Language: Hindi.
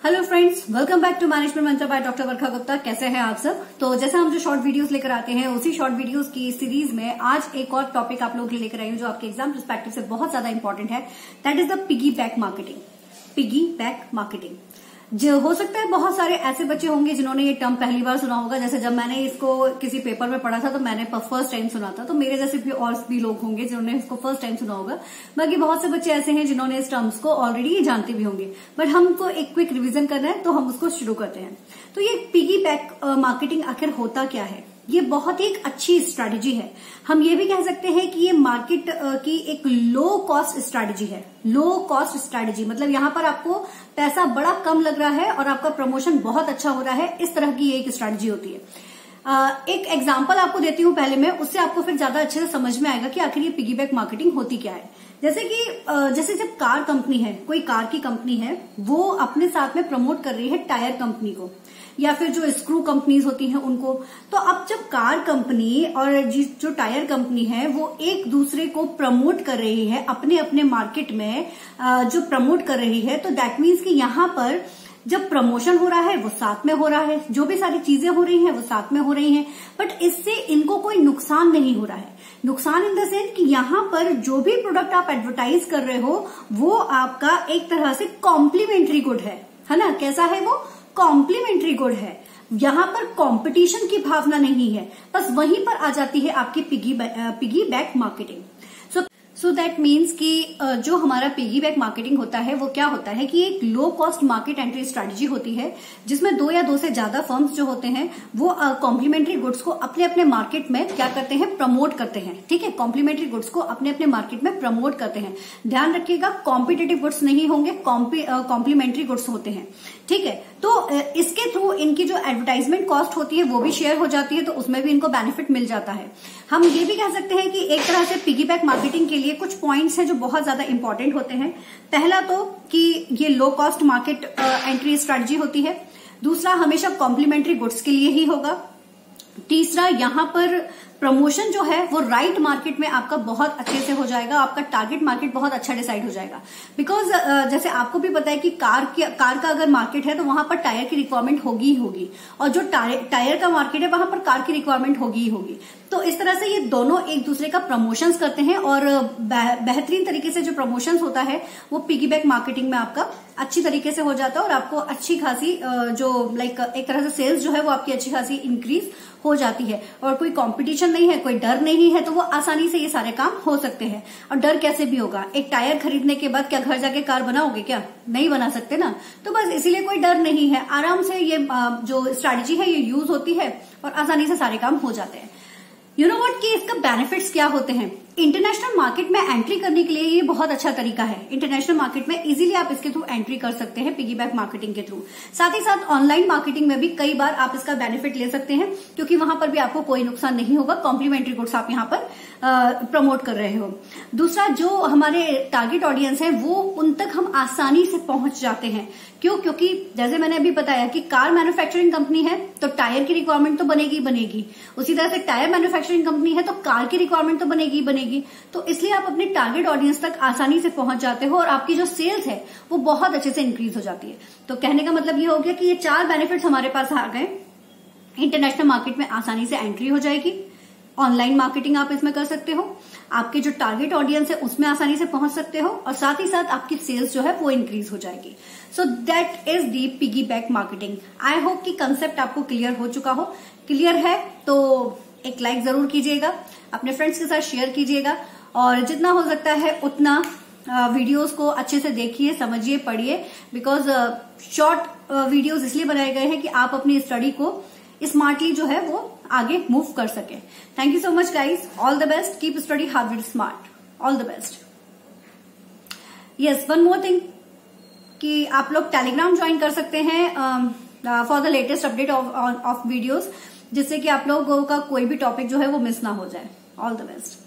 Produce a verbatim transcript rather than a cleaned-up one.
Hello friends, welcome back to management Mantra by doctor Varsha Gupta. कैसे हैं आप सब? तो जैसा हम जो शॉर्ट वीडियोस लेकर आते हैं उसी शॉर्ट वीडियोस की सीरीज में आज एक और टॉपिक आप लोगों के लिए लेकर आई हूं जो आपके एग्जाम पर्सपेक्टिव से बहुत ज्यादा इंपॉर्टेंट है। That is the piggyback marketing. Piggyback marketing जो हो सकता है बहुत सारे ऐसे बच्चे होंगे जिन्होंने ये टर्म पहली बार सुना होगा। जैसे जब मैंने इसको किसी पेपर में पढ़ा था तो मैंने फर्स्ट टाइम सुना था, तो मेरे जैसे भी और भी लोग होंगे जिन्होंने इसको फर्स्ट टाइम सुना होगा। बाकी बहुत से बच्चे ऐसे हैं जिन्होंने इस टर्म्स को ऑलरेडी जानते भी होंगे, बट हमको एक क्विक रिवीजन करना है तो हम उसको शुरू करते हैं। तो ये पिगी बैक मार्केटिंग आखिर होता क्या है? ये बहुत ही एक अच्छी स्ट्रैटेजी है। हम ये भी कह सकते हैं कि ये मार्केट की एक लो कॉस्ट स्ट्रैटेजी है। लो कॉस्ट स्ट्रैटेजी मतलब यहाँ पर आपको पैसा बड़ा कम लग रहा है और आपका प्रमोशन बहुत अच्छा हो रहा है। इस तरह की ये एक स्ट्रैटेजी होती है। आ, एक एग्जांपल आपको देती हूँ पहले मैं, उससे आपको फिर ज्यादा अच्छे से समझ में आएगा कि आखिर ये पिगी बैक मार्केटिंग होती क्या है। जैसे कि जैसे जब कार कंपनी है, कोई कार की कंपनी है, वो अपने साथ में प्रमोट कर रही है टायर कंपनी को या फिर जो स्क्रू कंपनीज होती हैं उनको। तो अब जब कार कंपनी और जो टायर कंपनी है वो एक दूसरे को प्रमोट कर रही है अपने अपने मार्केट में, जो प्रमोट कर रही है, तो दैट मीन्स कि यहाँ पर जब प्रमोशन हो रहा है वो साथ में हो रहा है, जो भी सारी चीजें हो रही हैं वो साथ में हो रही हैं, बट इससे इनको कोई नुकसान नहीं हो रहा है। नुकसान इन द सेंस कि यहाँ पर जो भी प्रोडक्ट आप एडवर्टाइज कर रहे हो वो आपका एक तरह से कॉम्प्लीमेंट्री गुड है, है ना? कैसा है वो? कॉम्प्लीमेंट्री गुड है। यहाँ पर कंपटीशन की भावना नहीं है। बस वहीं पर आ जाती है आपकी piggy piggyback marketing. So so that means कि जो हमारा पिगी बैक मार्केटिंग होता है वो क्या होता है कि एक low cost market entry strategy होती है जिसमें दो या दो से ज्यादा फर्म्स जो होते हैं वो कॉम्प्लीमेंट्री गुड्स को अपने अपने मार्केट में क्या करते हैं? प्रमोट करते हैं। ठीक है, कॉम्प्लीमेंट्री गुड्स को अपने अपने मार्केट में प्रमोट करते हैं। ध्यान रखिएगा, कॉम्पिटेटिव गुड्स नहीं होंगे, कॉम्प्लीमेंट्री गुड्स होते हैं। ठीक है, तो इसके थ्रू इनकी जो एडवर्टाइजमेंट कॉस्ट होती है वो भी शेयर हो जाती है, तो उसमें भी इनको बेनिफिट मिल जाता है। हम ये भी कह सकते हैं कि एक तरह से पिगी बैक मार्केटिंग के लिए कुछ पॉइंट्स हैं जो बहुत ज्यादा इंपॉर्टेंट होते हैं। पहला तो कि ये low cost market entry strategy होती है। दूसरा, हमेशा कॉम्प्लीमेंट्री गुड्स के लिए ही होगा। तीसरा, यहाँ पर प्रमोशन जो है वो राइट मार्केट में आपका बहुत अच्छे से हो जाएगा, आपका टारगेट मार्केट बहुत अच्छा डिसाइड हो जाएगा। बिकॉज जैसे आपको भी पता है कि कार की कार का अगर मार्केट है तो वहां पर टायर की रिक्वायरमेंट होगी ही होगी, और जो टायर का मार्केट है वहां पर कार की रिक्वायरमेंट होगी ही होगी। तो इस तरह से ये दोनों एक दूसरे का प्रमोशंस करते हैं और बेहतरीन तरीके से जो प्रमोशंस होता है वो पिगी बैक मार्केटिंग में आपका अच्छी तरीके से हो जाता है और आपको अच्छी खासी जो लाइक एक तरह से सेल्स जो है वो आपकी अच्छी खासी इंक्रीज हो जाती है। और कोई कंपटीशन नहीं है, कोई डर नहीं है, तो वो आसानी से ये सारे काम हो सकते हैं। और डर कैसे भी होगा? एक टायर खरीदने के बाद क्या घर जाके कार बनाओगे? क्या नहीं बना सकते ना। तो बस इसीलिए कोई डर नहीं है, आराम से ये जो स्ट्रैटेजी है ये यूज होती है और आसानी से सारे काम हो जाते हैं। यू नो व्हाट कि इसका बेनिफिट्स क्या होते हैं? इंटरनेशनल मार्केट में एंट्री करने के लिए ये बहुत अच्छा तरीका है। इंटरनेशनल मार्केट में इजीली आप इसके थ्रू एंट्री कर सकते हैं पिगी बैक मार्केटिंग के थ्रू। साथ ही साथ ऑनलाइन मार्केटिंग में भी कई बार आप इसका बेनिफिट ले सकते हैं क्योंकि वहां पर भी आपको कोई नुकसान नहीं होगा। कॉम्प्लीमेंट्री गुड्स आप यहाँ पर प्रमोट कर रहे हो। दूसरा, जो हमारे टारगेट ऑडियंस है वो उन तक हम आसानी से पहुंच जाते हैं। क्यों? क्योंकि जैसे मैंने अभी बताया कि कार मैन्युफैक्चरिंग कंपनी है तो टायर की रिक्वायरमेंट तो बनेगी बनेगी, उसी तरह से टायर मैन्युफैक्चरिंग कंपनी है तो कार की रिक्वायरमेंट तो बनेगी बनेगी। तो इसलिए आप अपने टारगेट ऑडियंस तक आसानी से पहुंच जाते हो और आपकी जो सेल्स है वो बहुत अच्छे से इंक्रीज हो जाती है। तो कहने का मतलब ये हो गया कि ये चार बेनिफिट्स हमारे पास आ गए। इंटरनेशनल मार्केट में आसानी से एंट्री हो जाएगी, ऑनलाइन मार्केटिंग आप इसमें कर सकते हो, आपके जो टारगेट ऑडियंस है उसमें आसानी से पहुंच सकते हो, और साथ ही साथ आपकी सेल्स जो है वो इंक्रीज हो जाएगी। So that is the piggyback marketing. I hope कि कंसेप्ट आपको क्लियर हो चुका हो। क्लियर है तो एक लाइक जरूर कीजिएगा, अपने फ्रेंड्स के साथ शेयर कीजिएगा, और जितना हो सकता है उतना वीडियोस को अच्छे से देखिए, समझिए, पढ़िए। बिकॉज शॉर्ट वीडियोस इसलिए बनाए गए हैं कि आप अपनी स्टडी को स्मार्टली जो है वो आगे मूव कर सके। Thank you so much guys, all the best, keep study hard with smart, all the best. Yes, one more thing कि आप लोग टेलीग्राम ज्वाइन कर सकते हैं for the latest update of videos, जिससे कि आप लोगों का कोई भी टॉपिक जो है वो मिस ना हो जाए। All the best.